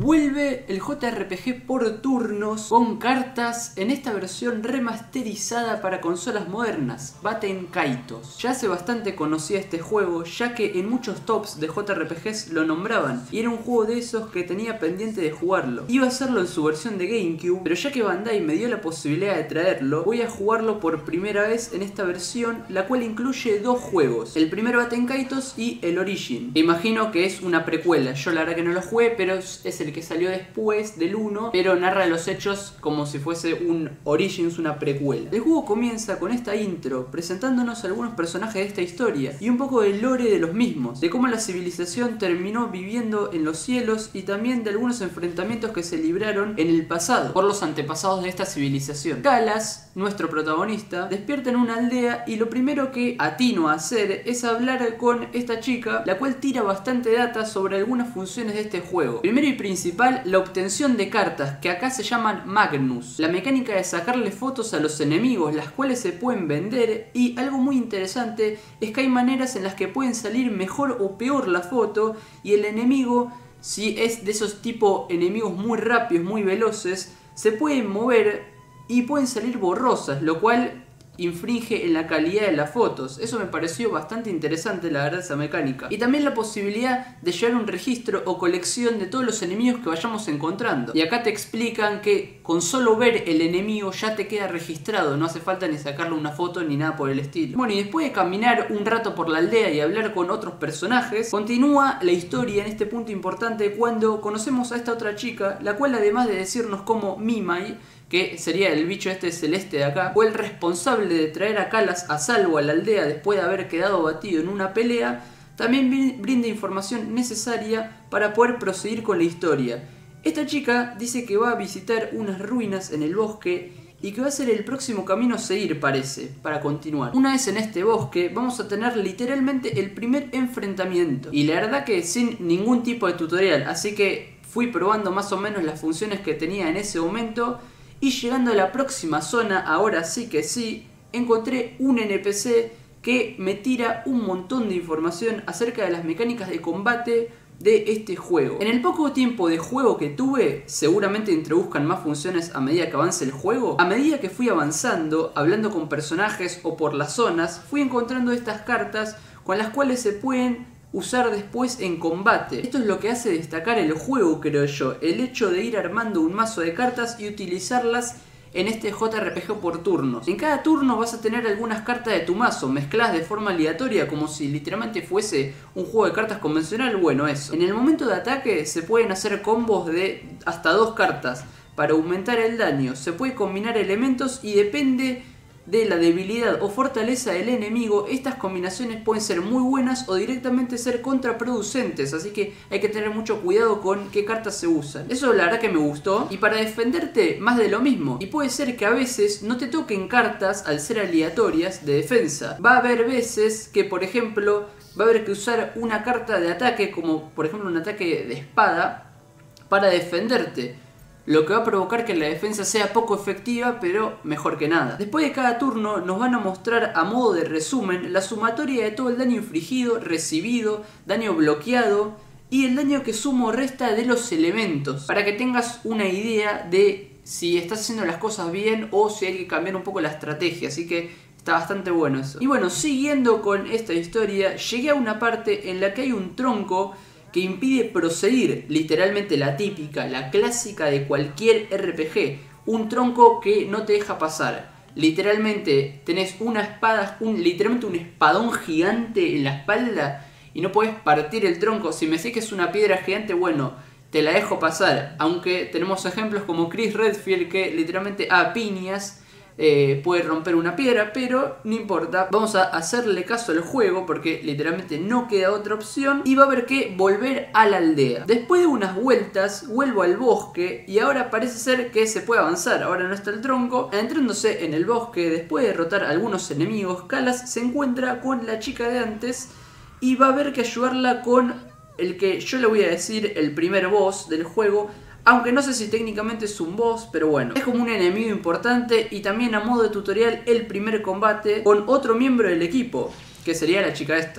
Vuelve el JRPG por turnos con cartas en esta versión remasterizada para consolas modernas, Baten Kaitos. Ya hace bastante conocía este juego, ya que en muchos tops de JRPGs lo nombraban, y era un juego de esos que tenía pendiente de jugarlo. Iba a hacerlo en su versión de GameCube, pero ya que Bandai me dio la posibilidad de traerlo, voy a jugarlo por primera vez en esta versión, la cual incluye dos juegos, el primero Baten Kaitos y el Origin. Imagino que es una precuela, yo la verdad que no lo jugué, pero es el que salió después del 1, pero narra los hechos como si fuese un Origins, una precuela. El juego comienza con esta intro, presentándonos algunos personajes de esta historia y un poco del lore de los mismos, de cómo la civilización terminó viviendo en los cielos y también de algunos enfrentamientos que se libraron en el pasado por los antepasados de esta civilización. Kalas, nuestro protagonista, despierta en una aldea y lo primero que atino a hacer es hablar con esta chica, la cual tira bastante data sobre algunas funciones de este juego. Primero y principal, la obtención de cartas, que acá se llaman Magnus, la mecánica de sacarle fotos a los enemigos, las cuales se pueden vender, y algo muy interesante es que hay maneras en las que pueden salir mejor o peor la foto, y el enemigo, si es de esos tipo enemigos muy rápidos, muy veloces, se pueden mover y pueden salir borrosas, lo cual infringe en la calidad de las fotos. Eso me pareció bastante interesante, la verdad, esa mecánica. Y también la posibilidad de llevar un registro o colección de todos los enemigos que vayamos encontrando. Y acá te explican que con solo ver el enemigo ya te queda registrado, no hace falta ni sacarle una foto ni nada por el estilo. Bueno, y después de caminar un rato por la aldea y hablar con otros personajes, continúa la historia en este punto importante cuando conocemos a esta otra chica, la cual, además de decirnos como Mimai, que sería el bicho este celeste de acá, fue el responsable de traer a Kalas a salvo a la aldea después de haber quedado batido en una pelea, también brinda información necesaria para poder proseguir con la historia. Esta chica dice que va a visitar unas ruinas en el bosque y que va a ser el próximo camino a seguir, parece, para continuar. Una vez en este bosque vamos a tener literalmente el primer enfrentamiento, y la verdad que sin ningún tipo de tutorial, así que fui probando más o menos las funciones que tenía en ese momento. Y llegando a la próxima zona, ahora sí que sí, encontré un NPC que me tira un montón de información acerca de las mecánicas de combate de este juego. En el poco tiempo de juego que tuve, seguramente introduzcan más funciones a medida que avance el juego. A medida que fui avanzando, hablando con personajes o por las zonas, fui encontrando estas cartas con las cuales se pueden usar después en combate. Esto es lo que hace destacar el juego, creo yo, el hecho de ir armando un mazo de cartas y utilizarlas en este JRPG por turnos. En cada turno vas a tener algunas cartas de tu mazo mezcladas de forma aleatoria, como si literalmente fuese un juego de cartas convencional. Bueno, eso. En el momento de ataque se pueden hacer combos de hasta 2 cartas para aumentar el daño. Se puede combinar elementos y depende de la debilidad o fortaleza del enemigo, estas combinaciones pueden ser muy buenas o directamente ser contraproducentes, así que hay que tener mucho cuidado con qué cartas se usan. Eso la verdad que me gustó. Y para defenderte, más de lo mismo, y puede ser que a veces no te toquen cartas al ser aleatorias de defensa. Va a haber veces que, por ejemplo, va a haber que usar una carta de ataque, como por ejemplo un ataque de espada, para defenderte, lo que va a provocar que la defensa sea poco efectiva, pero mejor que nada. Después de cada turno nos van a mostrar a modo de resumen la sumatoria de todo el daño infligido, recibido, daño bloqueado y el daño que suma o resta de los elementos, para que tengas una idea de si estás haciendo las cosas bien o si hay que cambiar un poco la estrategia, así que está bastante bueno eso. Y bueno, siguiendo con esta historia, llegué a una parte en la que hay un tronco que impide proseguir, literalmente la típica, la clásica de cualquier RPG, un tronco que no te deja pasar. Literalmente tenés una espada, literalmente un espadón gigante en la espalda y no podés partir el tronco. Si me decís que es una piedra gigante, bueno, te la dejo pasar, aunque tenemos ejemplos como Chris Redfield, que literalmente a piñas puede romper una piedra, pero no importa, vamos a hacerle caso al juego porque literalmente no queda otra opción y va a haber que volver a la aldea. Después de unas vueltas vuelvo al bosque y ahora parece ser que se puede avanzar. Ahora no está el tronco. Adentrándose en el bosque, después de derrotar a algunos enemigos, Kalas se encuentra con la chica de antes y va a haber que ayudarla con el que yo le voy a decir el primer boss del juego. Aunque no sé si técnicamente es un boss, pero bueno, es como un enemigo importante y también a modo de tutorial el primer combate con otro miembro del equipo, que sería la chica esta.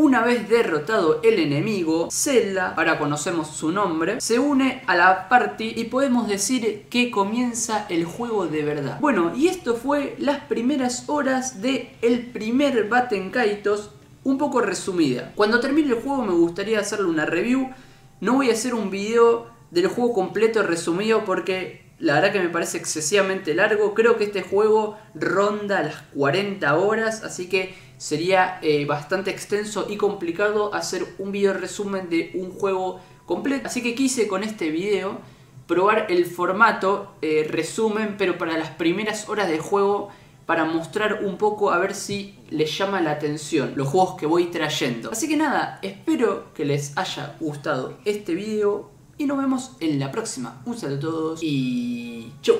Una vez derrotado el enemigo, Zelda, ahora conocemos su nombre, se une a la party y podemos decir que comienza el juego de verdad. Bueno, y esto fue las primeras horas de el primer Baten Kaitos, un poco resumida. Cuando termine el juego me gustaría hacerle una review. No voy a hacer un video del juego completo resumido porque la verdad que me parece excesivamente largo. Creo que este juego ronda las 40 horas, así que sería bastante extenso y complicado hacer un video resumen de un juego completo. Así que quise con este video probar el formato resumen, pero para las primeras horas de juego, para mostrar un poco a ver si les llama la atención los juegos que voy trayendo. Así que nada, espero que les haya gustado este video y nos vemos en la próxima. Un saludo a todos y chau.